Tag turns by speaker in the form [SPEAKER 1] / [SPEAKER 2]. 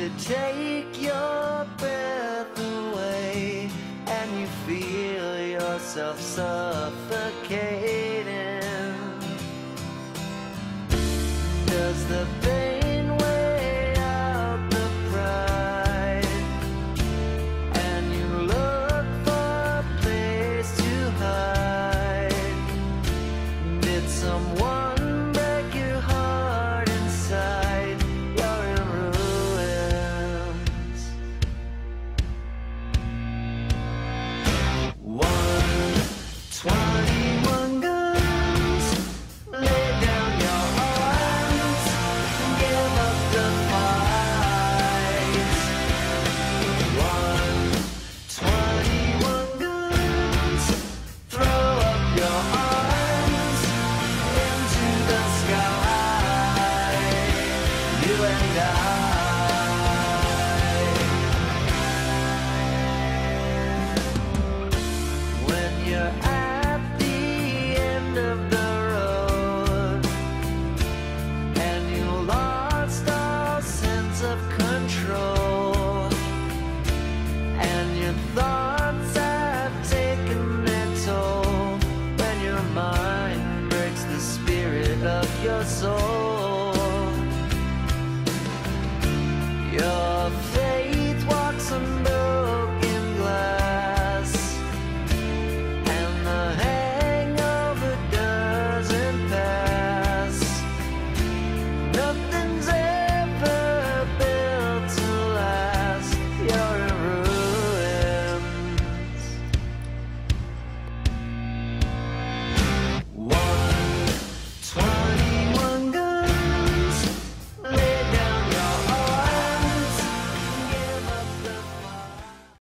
[SPEAKER 1] to take your breath away, and you feel yourself suffocating. Does the pain weigh out the pride, and you look for a place to hide? Did someone break your heart inside? You're in ruins. 121 guns, lay down your arms, give up the fight. 121 guns, throw up your arms into the sky, you and I. When you're at the end of the road, and you lost all sense of control, and your thoughts have taken their toll, when your mind breaks the spirit of your soul, your